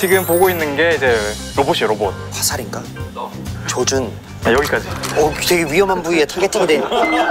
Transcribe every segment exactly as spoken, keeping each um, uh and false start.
지금 보고 있는 게 이제 로봇이에요, 로봇. 화살인가? 조준. 네, 여기까지. 어, 되게 위험한 부위에 타겟팅이 된.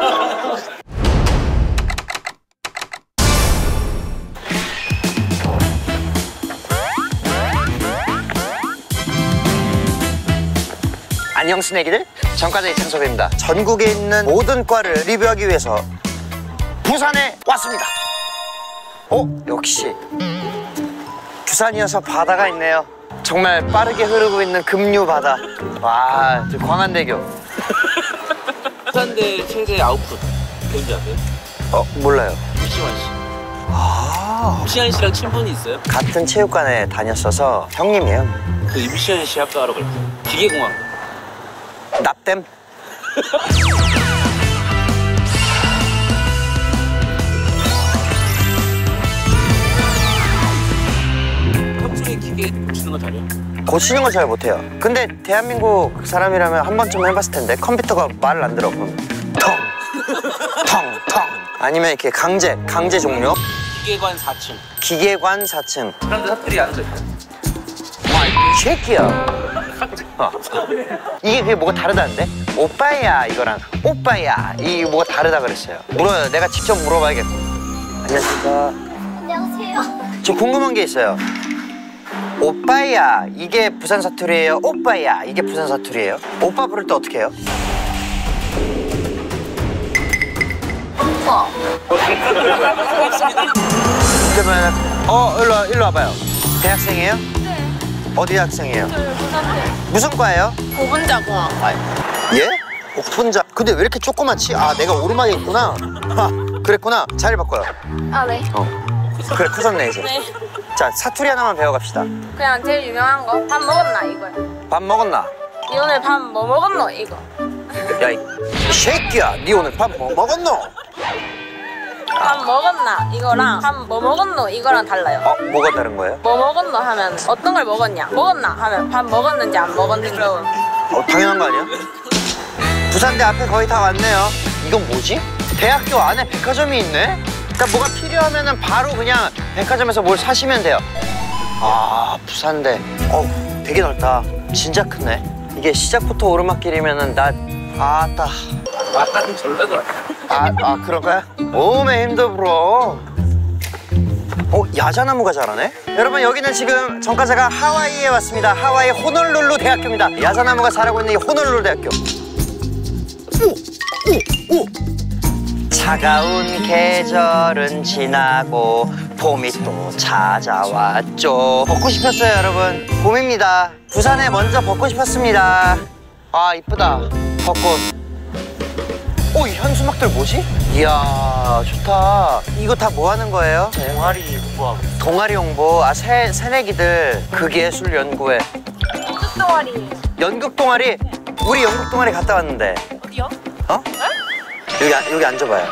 안녕 스낵이들, 전과자 이창섭입니다. 전국에 있는 모든 과를 리뷰하기 위해서 부산에 왔습니다. 어? 역시 부산이어서 바다가 있네요. 정말 빠르게 흐르고 있는 급류 바다. 와, 저 광안대교. 부산대 최대 아웃풋 뭔지 아세요? 어, 몰라요. 이시환 씨. 아, 이시환 씨랑 친분이 있어요? 같은 체육관에 다녔어서 형님이에요. 그 이시환 씨 학과로 갈 거예요. 기계공학. 납땜? 평소에 기계 고치는 거 잘해요? 고치는 걸 잘 못해요. 근데 대한민국 사람이라면 한 번쯤 해봤을 텐데 컴퓨터가 말을 안 들어. 그럼 텅, 텅, 텅. 아니면 이렇게 강제, 강제 종료. 기계관 사 층. 기계관 사 층. 사람들 사투리 앉아있어요. 이 새끼야. 어. 이게 그게 뭐가 다르다는데? 오빠야 이거랑 오빠야 이게 뭐가 다르다 그랬어요. 물어요. 내가 직접 물어봐야겠고. 안녕하십니까. 안녕하세요. 저 궁금한 게 있어요. 오빠야 이게 부산 사투리예요? 오빠야 이게 부산 사투리예요? 오빠 부를 때 어떻게 해요? 오빠. 그러면 어 일로 와, 일로 와봐요. 대학생이에요? 네. 어디 학생이에요? 저요, 부산대. 무슨 과예요? 고분자공학. 아, 예? 오픈자. 근데 왜 이렇게 조그맣지? 아 내가 오르막에 있구나. 아 그랬구나. 자리 바꿔요. 아, 네. 어. 그래 커졌네 이제. 네. 자 사투리 하나만 배워갑시다. 그냥 제일 유명한 거. 밥 먹었나, 이거요. 밥 먹었나? 니 오늘 밥 뭐 먹었노, 이거. 야이 새끼야. 니 오늘 밥 뭐 먹었노? 밥 먹었나, 이거랑 밥 뭐 먹었노, 이거랑 달라요. 어? 뭐가 다른 거예요? 뭐 먹었노 하면 어떤 걸 먹었냐. 먹었나 하면 밥 먹었는지 안 먹었는지. 그럼 어 당연한 거 아니야? 부산대 앞에 거의 다 왔네요. 이건 뭐지? 대학교 안에 백화점이 있네? 그러니까 뭐가 필요하면은 바로 그냥 백화점에서 뭘 사시면 돼요. 아 부산대. 어 되게 넓다. 진짜 크네. 이게 시작부터 오르막길이면은 나 아따. 아까는 전라도 아, 아 그런가요? 몸에 힘도 불어. 어 야자나무가 자라네? 여러분 여기는 지금 전과자가 하와이에 왔습니다. 하와이 호놀룰루 대학교입니다. 야자나무가 자라고 있는 이 호놀룰루 대학교. 오! 오! 오! 차가운 계절은 지나고 봄이 또 찾아왔죠. 벚꽃이 폈어요 여러분. 봄입니다. 부산에 먼저 벚꽃이 폈습니다. 아 이쁘다 벚꽃. 오, 이 현수막들 뭐지? 이야, 좋다. 이거 다 뭐 하는 거예요? 동아리 공부하고. 동아리 홍보. 아, 새, 새내기들 극예술연구회. 연극 동아리. 연극 동아리? 우리 연극 동아리 갔다 왔는데. 어디요? 어? 네? 여기, 안- 여기 앉아봐요.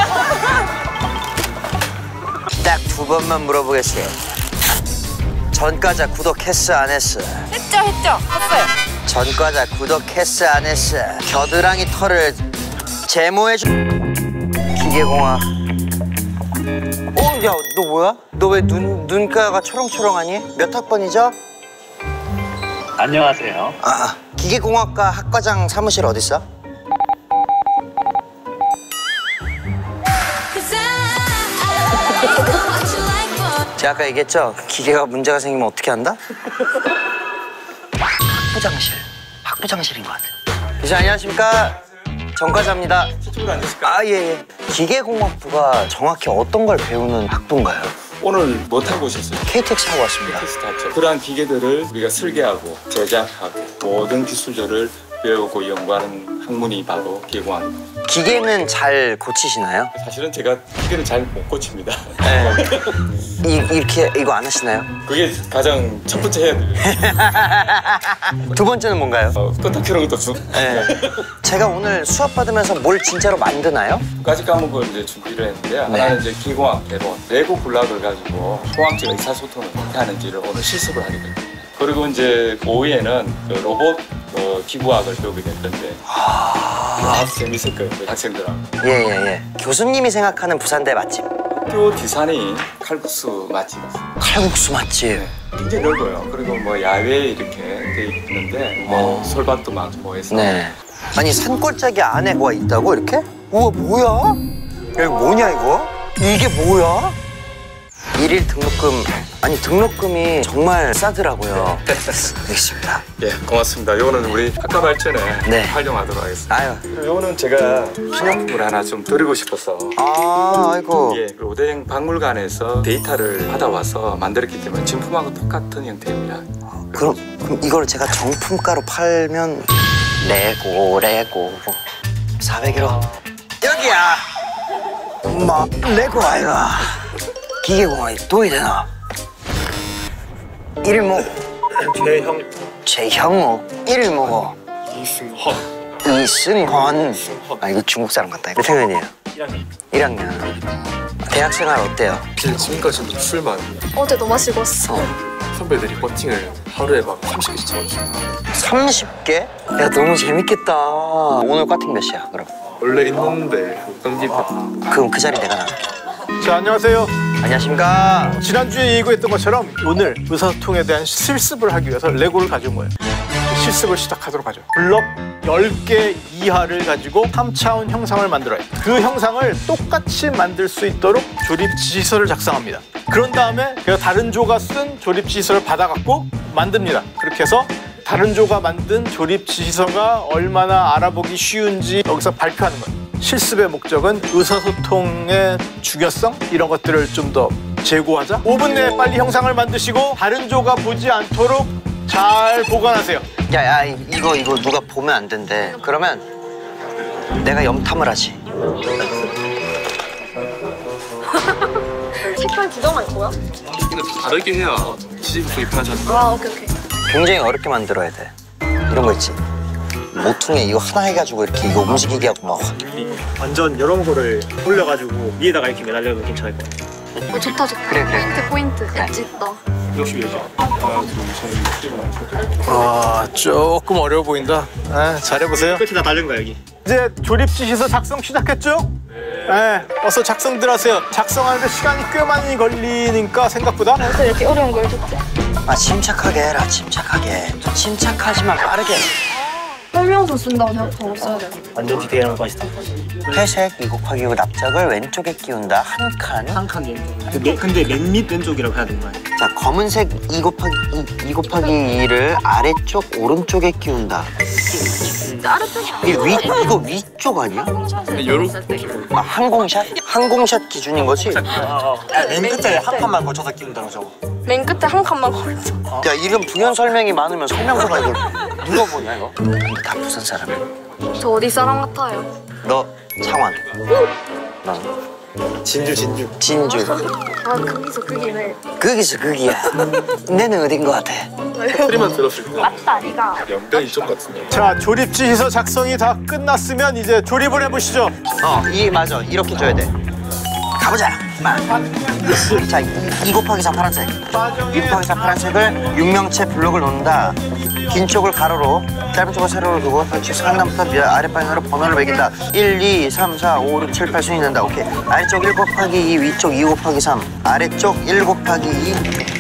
딱 두 번만 물어보겠어요. 전과자 구독했어, 안 했어? 했죠, 했죠. 했어요. 전과자 구독했어, 안 했어? 겨드랑이 털을 제모해줘. 기계공학. 어, 야, 너 뭐야? 너 왜 눈, 눈가가 초롱초롱하니? 몇 학번이죠? 안녕하세요. 아, 기계공학과 학과장 사무실 어딨어? 제가 아까 얘기했죠? 기계가 문제가 생기면 어떻게 한다? 학부장실. 학부장실인 것 같아요. 교수님 안녕하십니까? 전과자입니다. 저쪽으로 앉으실까요? 아, 예, 예. 기계공학부가 정확히 어떤 걸 배우는 학부인가요? 오늘 뭐 타고 오셨어요? 케이티엑스 타고 왔습니다. 스타트. 그러한 기계들을 우리가 설계하고 제작하고 모든 기술들을 배우고 연구하는 학문이 바로 기계공학입니다. 기계는 잘 고치시나요? 사실은 제가 기계는 잘 못 고칩니다. 네. 이, 이렇게 이거 안 하시나요? 그게 가장 첫 번째 해야 돼요. 두 번째는 뭔가요? 어, 컨택트는 것도 좀. 네. 제가 오늘 수업 받으면서 뭘 진짜로 만드나요? 두 가지 과목을 이제 준비를 했는데요. 네. 하나는 이제 기계공학 개론, 내부 블락을 가지고 공학적 의사소통을 어떻게 하는지를 오늘 실습을 하게 됩니다. 그리고 이제 오후에는 그 로봇 어, 기구학을 배우게 될 건데 아, 아주 재밌을 거예요, 학생들하고. 예, 예, 예. 교수님이 생각하는 부산대 맛집. 학교 뒷산이 칼국수 맛집이었어요. 칼국수 맛집. 굉장히 넓어요. 그리고 뭐 야외에 이렇게 돼 있는데 뭐 솔밭도 많고 해서 네. 아니 산골짜기 안에 뭐가 있다고 이렇게? 우와 뭐야? 야 이거 뭐냐 이거? 이게 뭐야? 일일 등록금 아니 등록금이 정말 싸더라고요. 알겠습니다. 예, 고맙습니다. 이거는 우리 학과 발전에 네. 활용하도록 하겠습니다. 아유. 이거는 제가 기념품을 하나 좀 드리고 싶어서 아 아이고. 예, 오대행 박물관에서 데이터를 받아와서 만들었기 때문에 진품하고 똑같은 형태입니다. 그럼 그럼 이걸 제가 정품가로 팔면 레고 레고 사백 원 여기야. 엄마 레고 아이가 기계공학이 도이 되나? 이름 뭐? 최형 최형우. 이름 뭐고? 이승헌. 이승헌. 아 이거 중국 사람 같다. 몇 학년이에요? 일 학년. 일 학년. 대학 생활 어때요? 지금까지도 술만 어제도 마시고 왔어. 선배들이 버팅을 하루에 막 삼십 개씩 쳐주시고 삼십 개? 야 너무 재밌겠다. 오늘 과팅 몇 시야 그럼? 원래 있는데 연기파 그럼 그 자리 내가 나갈게. 자 안녕하세요. 안녕하십니까. 지난주에 예고했던 것처럼 오늘 의사소통에 대한 실습을 하기 위해서 레고를 가져온 거예요. 실습을 시작하도록 하죠. 블럭 열 개 이하를 가지고 삼 차원 형상을 만들어요. 그 형상을 똑같이 만들 수 있도록 조립 지시서를 작성합니다. 그런 다음에 그 다른 조가 쓴 조립 지시서를 받아갖고 만듭니다. 그렇게 해서 다른 조가 만든 조립 지시서가 얼마나 알아보기 쉬운지 여기서 발표하는 거예요. 실습의 목적은 의사소통의 중요성 이런 것들을 좀 더 제고하자. 오 분 내에 빨리 형상을 만드시고 다른 조가 보지 않도록 잘 보관하세요. 야야 이거 이거 누가 보면 안 된대. 그러면 내가 염탐을 하지. 색깔 지정할 거야? 근데 다르게 해야 지식 보기 편하잖아. 아 오케이 오케이. 굉장히 어렵게 만들어야 돼. 이런 거 있지. 모퉁이 이거 하나 해가지고 이렇게 이거 움직이게 하고 막. 완전 여러 거를 올려가지고 위에다가 이렇게 매달려도 괜찮을 것 같아요. 어, 좋다 좋다. 그래, 그래. 포인트 포인트. 엣지 있다. 역시 왜죠? 와 조금 어려워 보인다. 아, 잘해보세요. 끝이 다 다른 거야 여기. 이제 조립 지시서 작성 시작했죠? 네. 어서 작성들 하세요. 작성하는데 시간이 꽤 많이 걸리니까 생각보다. 그래서 이렇게 어려운 걸 줬지. 아 침착하게 해라 침착하게. 침착하지만 빠르게. 설명서 쓴다고 생각하고 써야 돼. 완전 디테일한 것이다. 회색 이 곱하기 오 납작을 왼쪽에 끼운다 한 칸. 한 칸이. 근데, 근데 맨 밑 왼쪽이라고 해야 되는 거야. 자 검은색 이 곱하기 이, 이 곱하기 이를 아래쪽 오른쪽에 끼운다. 아래쪽이 이 위, 이거 위쪽 아니야? 요렇게 아, 항공샷? 항공샷 기준인 거지? 맨 끝에 한 칸만 거쳐서 끼운다고 저거. 맨 끝에 한 칸만 걸쳐. 야 이런 부연 설명이 많으면 설명서가 이걸 누가 보냐 이거? 근데 다 부산 사람이야. 저 어디 사람 같아요? 너 창원. 넌 진주 진주. 진주. 아 거기서 그기네. 거기서 거기야. 내는 어딘 거 같아? 소리만 들었을 때 맞다 네가. 연변 이쪽 같은데. 자 조립 지시서 작성이 다 끝났으면 이제 조립을 해보시죠. 어, 이 맞아. 이렇게 줘야 돼. 가보자. 마. 자, 이 곱하기 사 파란색. 이 곱하기 사 파란색을 육명체 블록을 놓는다. 긴 쪽을 가로로, 짧은 쪽을 세로로 두고 펼치 상단부터 위 아래 방향으로 번호를 매긴다. 일, 이, 삼, 사, 오, 육, 칠, 팔 순위 된다. 오케이. 아래쪽 일 곱하기 이, 위쪽 이 곱하기 삼. 아래쪽 일 곱하기 이.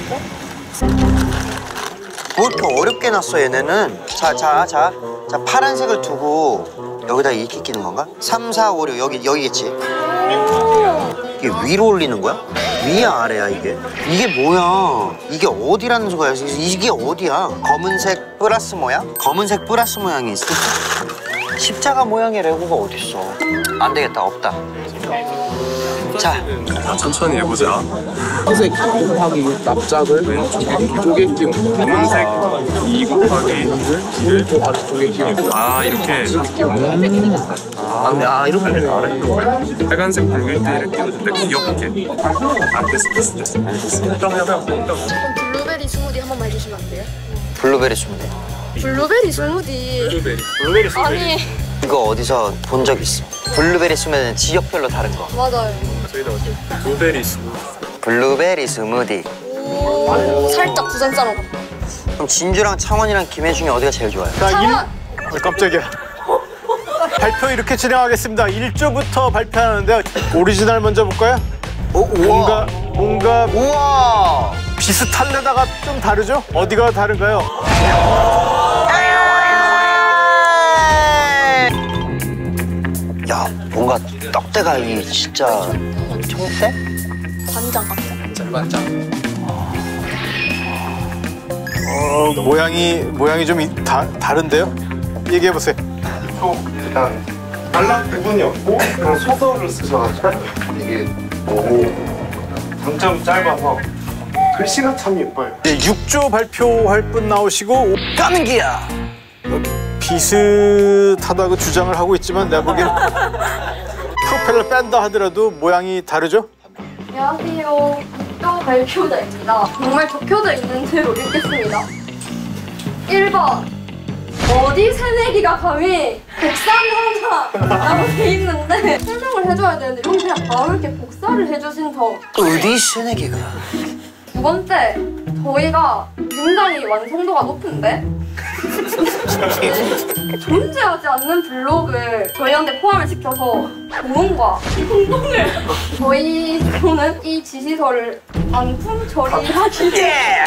뭐 이렇게 어렵게 놨어 얘네는. 자, 자, 자. 자, 파란색을 두고 여기다 이렇게 끼는 건가? 삼, 사, 오, 육 여기, 여기겠지. 이게 위로 올리는 거야? 위야 아래야 이게? 이게 뭐야? 이게 어디라는 거야? 이게 어디야? 검은색 플러스 모양? 검은색 플러스 모양이 있어. 십자가 모양의 레고가 어딨어? 안 되겠다, 없다. 자, 천천히 해보자. 회색 이 곱하기 납작을 왼쪽에 끼운 검은색 이 곱하기 이를 아래쪽에 끼운 아 이렇게 아, 아 이렇게 알아. 빨간색 붉은 때를 끼우는데 귀엽게 아 됐어 됐어 됐어 알겠어. 그러면 블루베리 스무디 한 번만 해주시면 안 돼요? 블루베리 스무디. 블루베리 스무디. 블루베리 블루베리 스무디. 아니 이거 어디서 본 적 있어. 블루베리 스무디는 지역별로 다른 거. 맞아요. 저희가 어제 블루베리 스 블루베리 스무디. 오 살짝 부산 사람 같다. 그럼 진주랑 창원이랑 김해중이 어디가 제일 좋아요? 자, 창원! 일... 어, 깜짝이야. 발표 이렇게 진행하겠습니다. 일 조부터 발표하는데 오리지널 먼저 볼까요? 오, 우와. 뭔가 뭔가 우와. 비슷할래다가 좀 다르죠? 어디가 다른가요? 야, 뭔가 떡대가 이 진짜 총대? 반장 같아. 짤반장. 어, 모양이 모양이 좀 이- 다, 다른데요? 얘기해 보세요. 또 일단 단락 부분이 없고 그런 소설을 쓰셔가지고 이게 너무 장점이 짧아서 글씨가 참 예뻐요. 네, 육 조 발표할 분 나오시고 까는 기야. 비슷하다고 주장을 하고 있지만 내가 보기엔 프로펠러 뺀다 하더라도 모양이 다르죠? 안녕하세요. 또 발표자입니다. 정말 적혀져 있는 대로 읽겠습니다. 일 번 어디 새내기가 감히 복사하라고 돼 있는데 설명을 해줘야 되는데 이건 그냥 바로 이렇게 복사를 해주신 저. 어디 새내기가? 두 번째, 저희가 굉장히 완성도가 높은데 존재하지 않는 블록을 저희한테 포함을 시켜서 동원과 행동을 저희 또는 이 지시서를 반품 처리하기 예!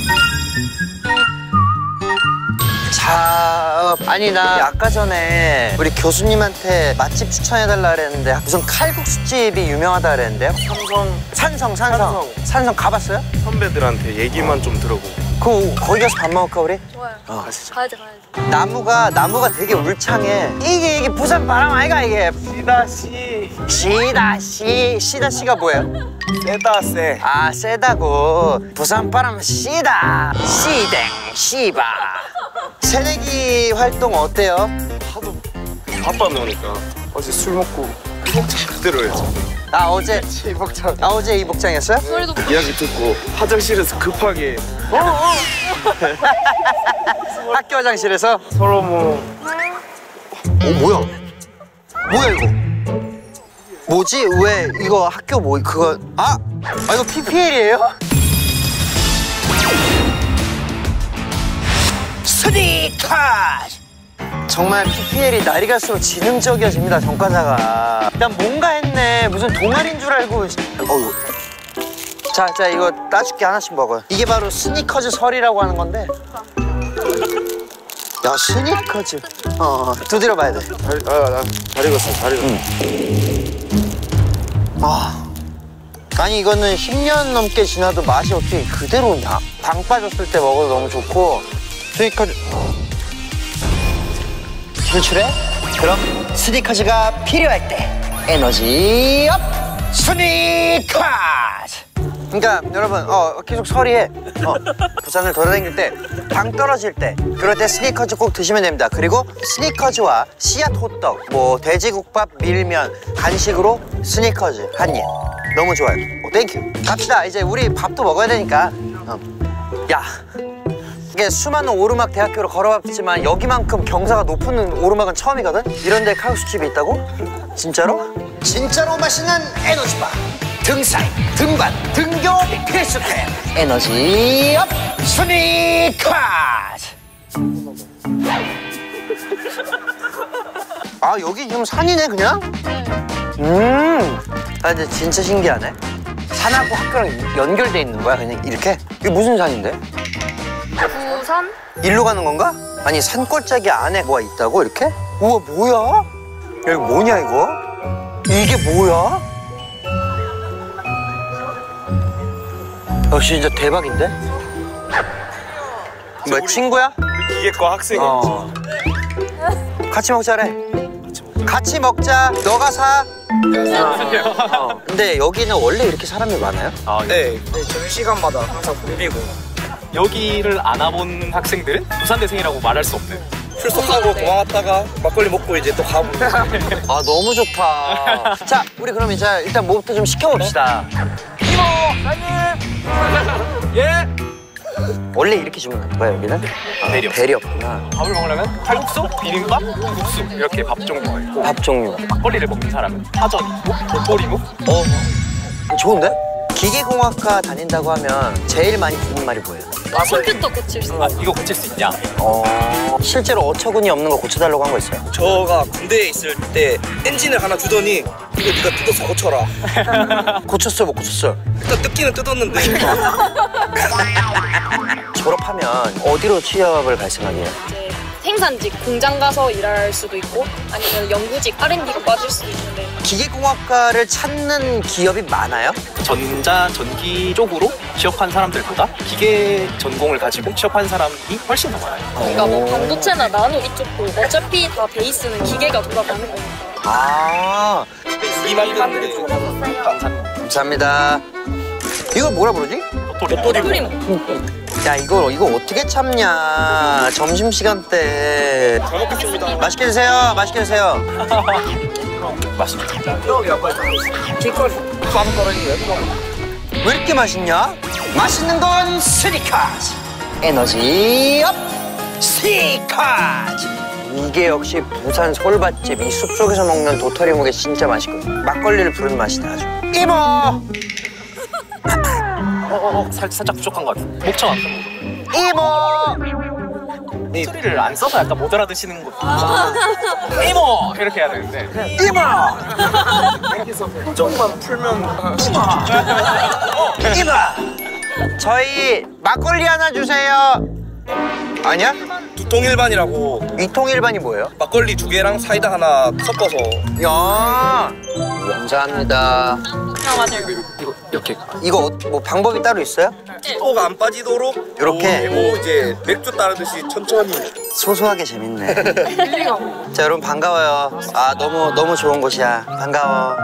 자, 아니 나 아까 전에 우리 교수님한테 맛집 추천해달라 그랬는데 무슨 칼국수집이 유명하다 그랬는데요? 삼성, 산성, 산성, 산성 가봤어요? 선배들한테 얘기만 좀 들어보고. 그럼 거기 가서 밥 먹을까 우리? 좋아요. 어. 가야지 가야지. 나무가 나무가 되게 울창해. 이게 이게 부산 바람 아이가 이게? 시다시 시다 씨, 시다 씨가 뭐예요? 세다 세. 아 세다고. 부산 바람 시다. 시댕 시바. 새내기 활동 어때요? 하도 바빠 놓으니까 어제 술 먹고 이복장 그대로 했죠. 아 어제 이복장 아 어제 이 복장이었어요? 소리도 이야기 듣고 화장실에서 급하게 학교 화장실에서? 서로 뭐 어 뭐야? 뭐야 이거? 뭐지? 왜 이거 학교 뭐 그거 아! 아 이거 피피엘이에요? 스니커! 정말 피피엘이 날이 갈수록 지능적이어집니다, 전과자가. 난 뭔가 했네. 무슨 동아리인 줄 알고. 어휴. 자, 자, 이거 따줄게 하나씩 먹어요. 이게 바로 스니커즈 설이라고 하는 건데. 야, 스니커즈. 어, 두드려 봐야 돼. 잘, 아, 나, 잘 익었어, 잘 익었어. 아. 아니, 이거는 십 년 넘게 지나도 맛이 어떻게 그대로냐? 방 빠졌을 때 먹어도 너무 좋고. 스니커즈. 진출해? 그럼 스니커즈가 필요할 때 에너지 업! 스니커즈! 그러니까 여러분 어 계속 서리해. 어, 부산을 돌아다닐 때 방 떨어질 때 그럴 때 스니커즈 꼭 드시면 됩니다. 그리고 스니커즈와 씨앗 호떡, 뭐 돼지국밥, 밀면 간식으로 스니커즈 한 입. 너무 좋아요. 오, 땡큐. 갑시다. 이제 우리 밥도 먹어야 되니까. 어. 야. 이게 수많은 오르막 대학교를 걸어봤지만 여기만큼 경사가 높은 오르막은 처음이거든? 이런 데 칼국수집이 있다고? 진짜로? 진짜로 맛있는 에너지바 등산, 등반, 등교 필수템 에너지 업 스니커즈. 아 여기 지금 산이네 그냥? 음, 아 근데 진짜 신기하네. 산하고 학교랑 연결돼 있는 거야 그냥 이렇게? 이게 무슨 산인데? 부산? 일로 가는 건가? 아니 산골짜기 안에 뭐가 있다고 이렇게? 우와 뭐야? 야 이거 뭐냐 이거? 이게 뭐야? 역시 진짜 대박인데? 뭐야 친구야? 기계과 학생이 어. 같이 먹자래. 같이 먹자. 너가 사. 어. 근데 여기는 원래 이렇게 사람이 많아요? 네, 점심시간마다 항상 붐비고 여기를 안 와본 학생들은 부산대생이라고 말할 수 없는. 출석하고 공항 왔다가 막걸리 먹고 이제 또 가고. 아 너무 좋다. 자 우리 그럼 이제 일단 뭐부터 좀 시켜봅시다. 이모 사장님. 예. 원래 이렇게 주문하는 거야 여기는? 배려. 배려구나. 밥을 먹으려면 칼국수, 비빔밥, 국수 이렇게 밥 종류가 있고 밥 종류. 막걸리를 먹는 사람은 파전이고 도토리묵. 어 좋은데? 기계공학과 다닌다고 하면 제일 많이 듣는 말이 뭐예요? 컴퓨터 고칠 수 아 있어. 이거 고칠 수 있냐? 어... 실제로 어처구니 없는 거 고쳐달라고 한 거 있어요? 저가 군대에 있을 때 엔진을 하나 주더니 이거 네가 뜯어서 고쳐라. 고쳤어 못 고쳤어? 일단 뜯기는 뜯었는데 졸업하면 어디로 취업을 갈 생각이에요? 이제 생산직, 공장 가서 일할 수도 있고 아니면 연구직, 알 앤 디로 빠질 수도 있는데 기계공학과를 찾는 기업이 많아요? 전자, 전기 쪽으로 취업한 사람들보다 기계 전공을 가지고 취업한 사람이 훨씬 더 많아요. 그러니까 뭐 반도체나 나노 이쪽도 어차피 다 베이스는 기계가 돌아가는 거니까. 아 이 만드는데 감사합니다. 이거 뭐라 부르지? 도토리묵. 야 이거 이거 어떻게 참냐 점심시간 때. 잘 먹겠습니다. 맛있게 드세요 맛있게 드세요. 맛있습니다. 왜 이렇게 맛있냐? 맛있는 건 스니커즈 에너지 업 스니커즈. 이게 역시 부산 솔밭집 이 숲속에서 먹는 도토리묵이 진짜 맛있고 막걸리를 부르는 맛이다 아주. 이모 어어어 살짝 부족한 것 같아. 목청 안 이모 이 소리를 안 써서 약간 못 알아듣시는 거. 이모 이렇게 해야 되는데. 이모 조금만 풀면. 이모 저희 막걸리 하나 주세요. 아니야? 두통 일반이라고 위통 일반이 뭐예요? 막걸리 두 개랑 사이다 하나 섞어서. 야 감사합니다. 아 맞아요. 이거 이렇게. 이거 어- 뭐 방법이 따로 있어요? 속도가 안 빠지도록 요렇게? 오, 이제 맥주 따르듯이 천천히. 소소하게 재밌네. 자 여러분 반가워요. 아 너무 너무 좋은 곳이야. 반가워.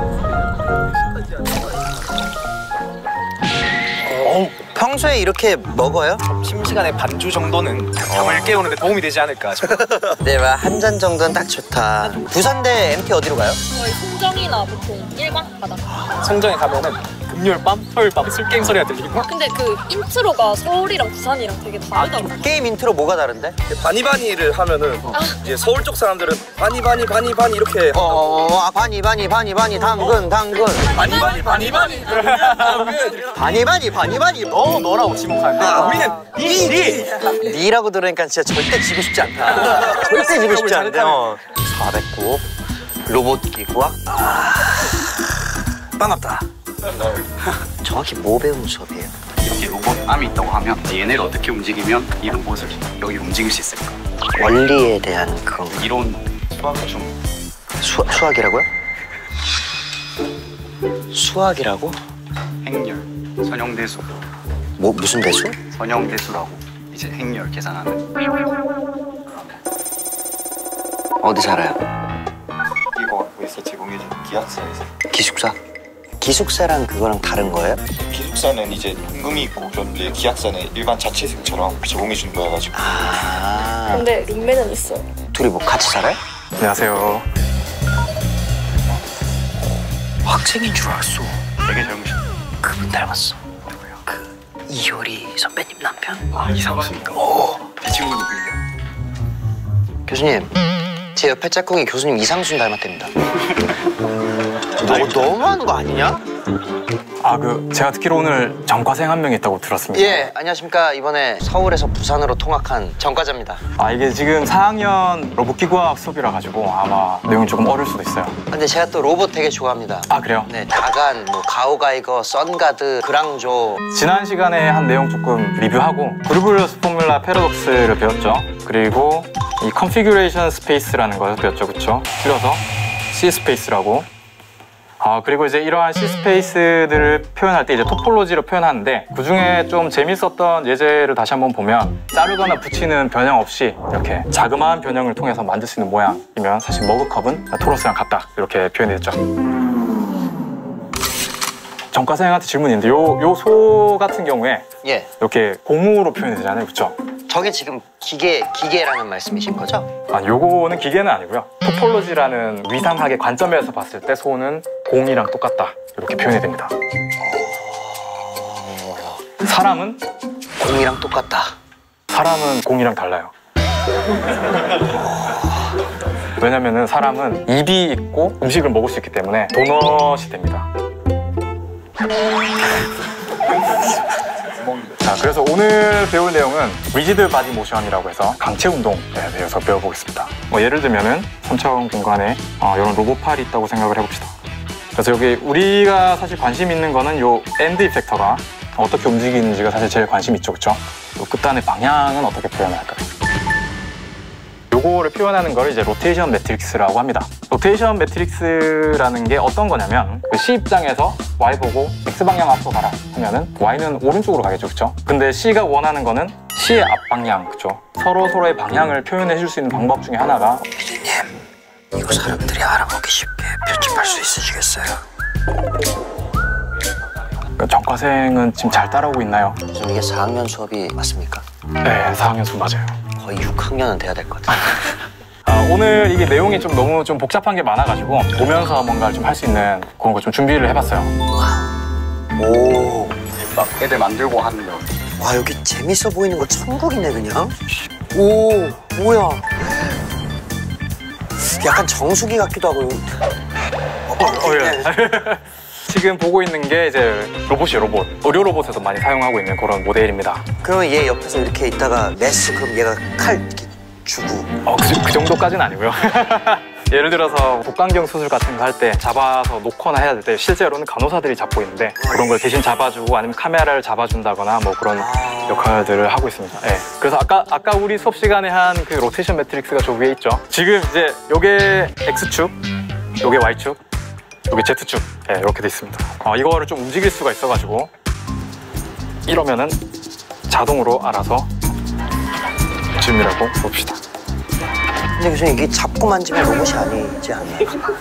어, 평소에 이렇게 먹어요? 점심시간에 반주 정도는 잠을 깨우는데 도움이 되지 않을까 싶어요. 네, 한 잔 정도는 딱 좋다. 부산대 엠티 어디로 가요? 저희 송정이나 보통 일광 바다. 성정에 가면은 금요일 밤, 토요일 밤 술갱 소리가 들리고. 근데 그 인트로가 서울이랑 부산이랑 되게 다르더라고요. 게임 인트로 뭐가 다른데? 바니바니를 하면은 이제 서울 쪽 사람들은 바니바니 바니바니 이렇게 어, 어, 어, 아, 바니 바니 바니 바니 당근 당근 바니바니 바니바니 바니 바니 바니 바니 어 너라고 지목하는데. 아, 우리는 니 니. 니라고 들으니까 진짜 절대 지고 싶지 않다. 절대 지고 싶지 않네. 어. 사백구 로봇 기구학. 아, 반갑다. 정확히 뭐 배우는 수업이에요? 이렇게 로봇 암이 있다고 하면 얘네가 어떻게 움직이면 이 로봇을 여기 움직일 수 있을까? 원리에 대한 그런 이론 수학을 좀 수, 수학이라고요? 수학이라고? 행렬, 선형대수, 뭐 무슨 대수? 선형대수라고 이제 행렬 계산하는 어디 살아요? 이거 여기서 제공해준 기숙사에서. 기숙사? 기숙사랑 그거랑 다른 거예요? 기숙사는 이제 현금이 있고 그럼 이제 기숙사는 일반 자취생처럼 제공해주는 거여가지고. 아 근데 룸메는 있어요. 둘이 뭐 같이 살아요? 안녕하세요. 학생인 줄 알았어. 되게 젊으신 그분 닮았어. 누구요? 그 이효리 선배님 남편. 아 이상하십니까? 제 친구 누구예요? 교수님, 제 옆에 짝꿍이 교수님 이상순 닮았답니다. 너 너무하는 거 아니냐? 아, 그 제가 듣기로 오늘 전과생 한 명 있다고 들었습니다. 예, 안녕하십니까. 이번에 서울에서 부산으로 통학한 전과자입니다. 아, 이게 지금 사 학년 로봇기구학 수업이라 가지고 아마 내용이 조금 어려울 수도 있어요. 근데 제가 또 로봇 되게 좋아합니다. 아, 그래요? 네, 다간, 뭐 가오가이거, 썬가드, 그랑조. 지난 시간에 한 내용 조금 리뷰하고 그루블러스 포뮬라 패러독스를 배웠죠. 그리고 이 컨피규레이션 스페이스라는 걸 배웠죠, 그렇죠? 줄여서 C 스페이스라고. 아, 그리고 이제 이러한 C 스페이스들을 표현할 때 이제 토폴로지로 표현하는데 그 중에 좀 재밌었던 예제를 다시 한번 보면 자르거나 붙이는 변형 없이 이렇게 자그마한 변형을 통해서 만들 수 있는 모양이면 사실 머그컵은 토로스랑 같다 이렇게 표현했죠. 전과생한테 질문인데 요, 요 소 같은 경우에 예, 이렇게 고무로 표현이 되잖아요, 그렇죠? 저게 지금 기계, 기계라는 말씀이신 거죠? 아, 요거는 기계는 아니고요. 토폴로지라는 위상학의 관점에서 봤을 때 소는 공이랑 똑같다 이렇게 표현이 됩니다. 사람은 공이랑 똑같다. 사람은 공이랑 달라요. 왜냐면은 사람은 입이 있고 음식을 먹을 수 있기 때문에 도넛이 됩니다. 자, 그래서 오늘 배울 내용은 리지드 바디 모션이라고 해서 강체 운동에 대해서 배워보겠습니다. 뭐 예를 들면은 삼 차원 공간에 어, 이런 로봇 팔이 있다고 생각을 해봅시다. 그래서 여기 우리가 사실 관심 있는 거는 요 엔드 이펙터가 어떻게 움직이는지가 사실 제일 관심 있죠, 그렇죠? 요 끝단의 방향은 어떻게 표현할까요? 요거를 표현하는 거를 이제 로테이션 매트릭스라고 합니다. 로테이션 매트릭스라는 게 어떤 거냐면 그 C 입장에서 Y 보고 X 방향 앞으로 가라 하면은 Y는 오른쪽으로 가겠죠, 그렇죠? 근데 C가 원하는 거는 C의 앞방향, 그렇죠? 서로 서로의 방향을 표현해 줄 수 있는 방법 중에 하나가 피디님, 이거 사람들이 알아보기 쉽게 표집할 수 있으시겠어요? 그러니까 전과생은 지금 잘 따라오고 있나요? 지금 이게 사 학년 수업이 맞습니까? 네, 사 학년 수업 맞아요. 거의 육 학년은 돼야 될 것 같아요. 아, 오늘 이게 내용이 좀 너무 좀 복잡한 게 많아가지고 보면서 뭔가를 좀 할 수 있는 그런 거 좀 준비를 해봤어요. 오, 막 애들 만들고 하는 거. 와 여기 재밌어 보이는 거 천국이네 그냥. 오, 뭐야? 약간 정수기 같기도 하고. 어, 어, 예. 지금 보고 있는 게 이제 로봇이에요, 로봇. 의료 로봇에서 많이 사용하고 있는 그런 모델입니다. 그러면 얘 옆에서 이렇게 있다가 메스 그럼 얘가 칼 이렇게 주고. 어, 그, 그 정도까지는 아니고요. 예를 들어서 복강경 수술 같은 거 할 때 잡아서 놓거나 해야 될 때 실제로는 간호사들이 잡고 있는데 그런 걸 대신 잡아주고 아니면 카메라를 잡아준다거나 뭐 그런 아... 역할들을 하고 있습니다. 네. 그래서 아까 아까 우리 수업 시간에 한 그 로테이션 매트릭스가 저 위에 있죠. 지금 이제 요게 X축, 요게 Y축, 요게 Z축, 네, 이렇게 돼 있습니다. 어, 이거를 좀 움직일 수가 있어가지고 이러면은 자동으로 알아서 줌이라고 봅시다. 근데 교수님 이게 잡고 만지면 로봇이 아니지 않나요?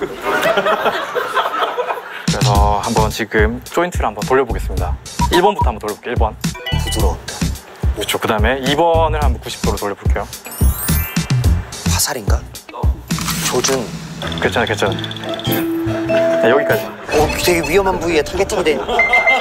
그래서 한번 지금 조인트를 한번 돌려보겠습니다. 일 번부터 한번 돌려볼게요. 일 번. 부드럽다. 그렇죠. 그 다음에 이 번을 한번 구십 도로 돌려볼게요. 화살인가? 조준. 괜찮아, 괜찮아. 네, 여기까지. 오, 되게 위험한 부위에 타겟팅이 돼 있는.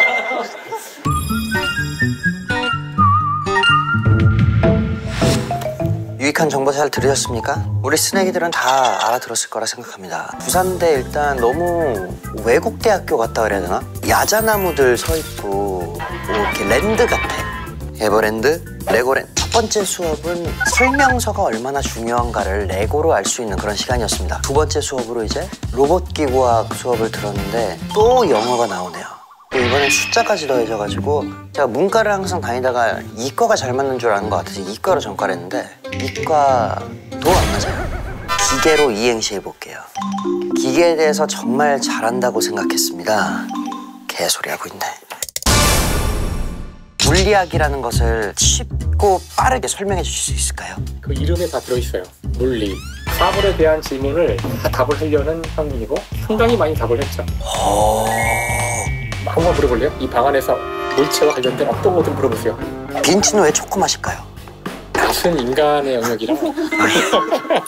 유익한 정보 잘 들으셨습니까? 우리 스낵이들은 다 알아들었을 거라 생각합니다. 부산대 일단 너무 외국 대학교 같다 그래야 되나? 야자나무들 서 있고 뭐 이렇게 랜드 같아. 에버랜드, 레고랜드. 첫 번째 수업은 설명서가 얼마나 중요한가를 레고로 알 수 있는 그런 시간이었습니다. 두 번째 수업으로 이제 로봇기구학 수업을 들었는데 또 영어가 나오네요. 또 이번엔 숫자까지 더해져가지고 제가 문과를 항상 다니다가 이과가 잘 맞는 줄 아는 것 같아서 이과로 전과를 했는데 이과도 안 맞아요. 기계로 이행시 해볼게요. 기계에 대해서 정말 잘한다고 생각했습니다. 개소리하고 있네. 물리학이라는 것을 쉽고 빠르게 설명해 주실 수 있을까요? 그 이름에 다 들어있어요. 물리. 사물에 대한 질문을 다 답을 하려는 학문이고 상당히 많이 답을 했죠. 한번 물어볼래요? 이 방 안에서 물체와 관련된 어떤 거든 물어보세요. 빈치는 왜 초코맛일까요? 같은 인간의 영역이라